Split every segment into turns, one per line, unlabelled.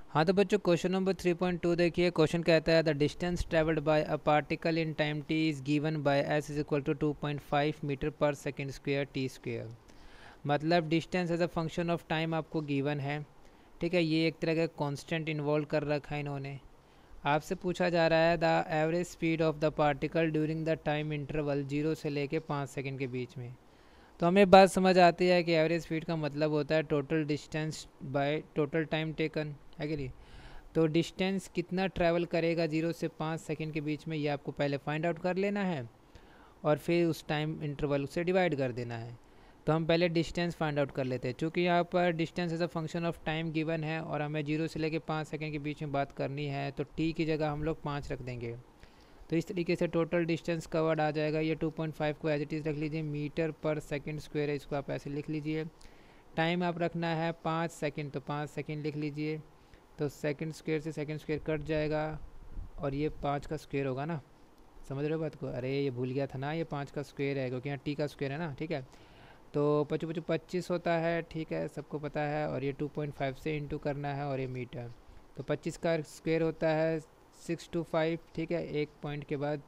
हाँ तो बच्चों क्वेश्चन नंबर 3.2 देखिए। क्वेश्चन कहता है the distance travelled by a particle in time T is given by S is equal to 2.5 metre per second square T square. मतलब distance as a function of time आपको given है। ठीक है, ये एक तरह का कांस्टेंट इन्वॉल्व कर रखा है इन्होंने। आपसे पूछा जा रहा है the average speed of the particle during the time interval 0 से लेके 5 सेकेंड के बीच में। तो हमें बात समझ आती है कि एवरेज स्पीड का मतलब होता है total distance by total time taken, है कि नहीं। तो डिस्टेंस कितना ट्रैवल करेगा 0 से 5 सेकंड के बीच में, ये आपको पहले फाइंड आउट कर लेना है और फिर उस टाइम इंटरवल से डिवाइड कर देना है। तो हम पहले डिस्टेंस फाइंड आउट कर लेते हैं। चूँकि यहाँ पर distance as a function of time given है और हमें 0 से लेकर 5 सेकंड के बीच में बात करनी है, तो टी की जगह हम लोग 5 रख देंगे। तो इस तरीके से टोटल डिस्टेंस कवर्ड आ जाएगा। ये 2.5 को एज इट इज़ रख लीजिए, मीटर पर सेकेंड स्क्वायर है, इसको आप ऐसे लिख लीजिए। टाइम आप रखना है 5 सेकेंड, तो 5 सेकेंड लिख लीजिए। तो सेकंड स्क्वायर से सेकंड स्क्वायर कट जाएगा और ये 5 का स्क्वायर होगा ना। समझ रहे हो बात को? अरे ये भूल गया था ना, ये 5 का स्क्वायर है क्योंकि यहाँ टी का स्क्वायर है ना। ठीक है, तो 25 होता है, ठीक है, सबको पता है। और ये 2.5 से इंटू करना है और ये मीटर। तो 25 का स्क्वायर होता है 625। ठीक है, एक पॉइंट के बाद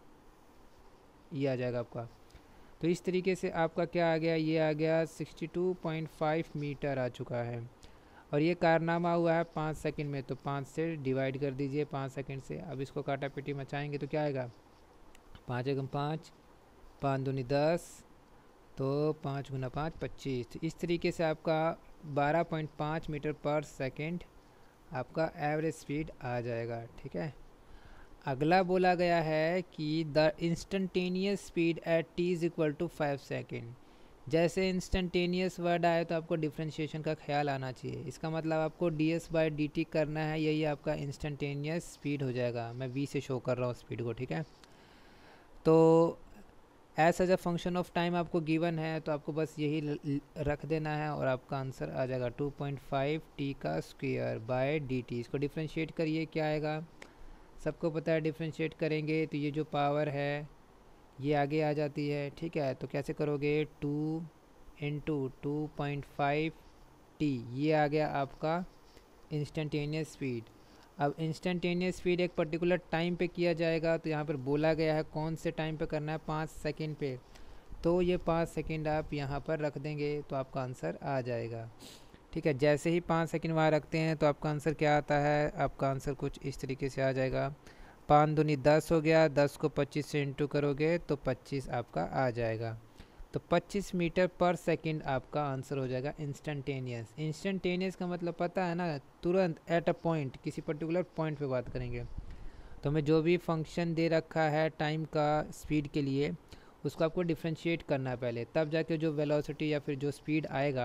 ये आ जाएगा आपका। तो इस तरीके से आपका क्या आ गया, ये आ गया 62.5 मीटर आ चुका है। और ये कारनामा हुआ है 5 सेकंड में, तो 5 से डिवाइड कर दीजिए 5 सेकंड से। अब इसको काटा पीटी मचाएंगे तो क्या आएगा, 5 एकम 5, 5 दूनी 10, तो 5 गुना 5 25। इस तरीके से आपका 12.5 मीटर पर सेकंड आपका एवरेज स्पीड आ जाएगा। ठीक है, अगला बोला गया है कि the instantaneous speed at T is equal to 5 second. जैसे इंस्टेंटेनियस वर्ड आए तो आपको डिफ्रेंशिएशन का ख्याल आना चाहिए। इसका मतलब आपको D S by D T करना है, यही आपका इंस्टेंटेनियस स्पीड हो जाएगा। मैं वी से शो कर रहा हूँ स्पीड को। ठीक है, तो as a function of time आपको गिवन है, तो आपको बस यही रख देना है और आपका आंसर आ जाएगा 2.5 टी का स्क्वेयर बाय डी टी। इसको डिफ्रेंशिएट करिए, क्या आएगा, सबको पता है डिफ्रेंशिएट करेंगे तो ये जो पावर है ये आगे आ जाती है। ठीक है, तो कैसे करोगे, 2 इंटू 2.5 टी, ये आ गया आपका इंस्टेंटेनियस स्पीड। अब इंस्टेंटेनियस स्पीड एक पर्टिकुलर टाइम पे किया जाएगा, तो यहाँ पर बोला गया है कौन से टाइम पे करना है, 5 सेकंड पे। तो ये 5 सेकंड आप यहाँ पर रख देंगे तो आपका आंसर आ जाएगा। ठीक है, जैसे ही 5 सेकंड वहाँ रखते हैं तो आपका आंसर क्या आता है, आपका आंसर कुछ इस तरीके से आ जाएगा। 5 दूनी 10 हो गया, 10 को 25 से इंटू करोगे तो 25 आपका आ जाएगा। तो 25 मीटर पर सेकंड आपका आंसर हो जाएगा इंस्टेंटेनियस। इंस्टेंटेनियस का मतलब पता है ना, तुरंत, एट अ पॉइंट, किसी पर्टिकुलर पॉइंट पे बात करेंगे। तो हमें जो भी फंक्शन दे रखा है टाइम का स्पीड के लिए, उसको आपको डिफ्रेंशिएट करना है पहले, तब जाके जो वेलोसिटी या फिर जो स्पीड आएगा।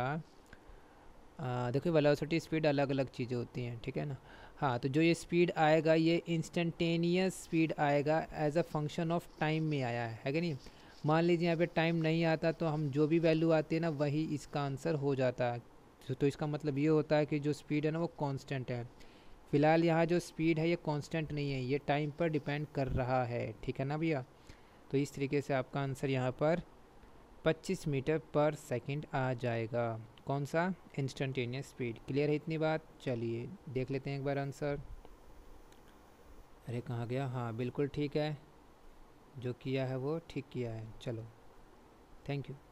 देखो वेलोसिटी स्पीड अलग अलग चीज़ें होती हैं, ठीक है ना। हाँ, तो जो ये स्पीड आएगा ये इंस्टेंटेनियस स्पीड आएगा, as a function of time में आया है कि नहीं। मान लीजिए यहाँ पे टाइम नहीं आता तो हम जो भी वैल्यू आती है ना वही इसका आंसर हो जाता है। तो इसका मतलब ये होता है कि जो स्पीड है ना वो कांस्टेंट है। फिलहाल यहाँ जो स्पीड है ये कांस्टेंट नहीं है, ये टाइम पर डिपेंड कर रहा है। ठीक है ना भैया। तो इस तरीके से आपका आंसर यहाँ पर 25 मीटर पर सेकंड आ जाएगा। कौन सा, इंस्टेंटेनियस स्पीड। क्लियर है इतनी बात? चलिए देख लेते हैं एक बार आंसर। अरे कहाँ गया, हाँ बिल्कुल ठीक है, जो किया है वो ठीक किया है। चलो, थैंक यू।